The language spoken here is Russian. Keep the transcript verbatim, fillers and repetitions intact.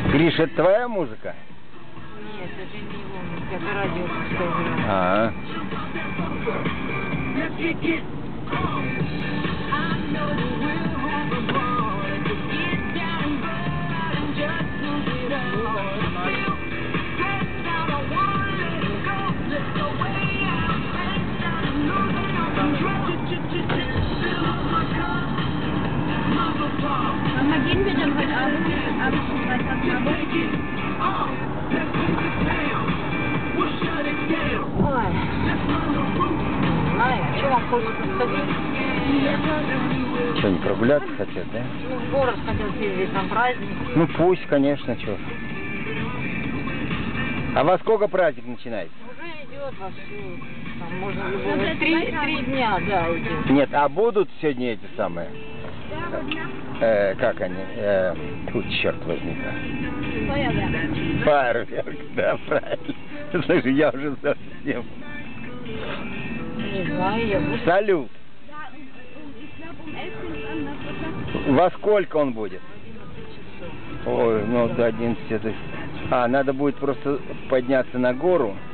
Гриш, это твоя музыка? Нет, это не его музыка, это радио пускай. А, Mama, gehen wir dann heute Abend, Abend zum Freitag nach Ой. Ай, что вам хочется сходить? что, не прогуляться хотят, да? Ну, в город хотел съездить, там праздник. Ну пусть, конечно, что. А во сколько праздник начинается? Уже идет вовсю. Там можно любого. Три, три дня, да, идет. Нет, а будут сегодня эти самые? Э, как они? Э, тут, черт возьми. Фейерверк, да, правильно. Слушай, я уже совсем. Не знаю, я буду. Салют. Во сколько он будет? Ой, ну до одиннадцати. А, надо будет просто подняться на гору.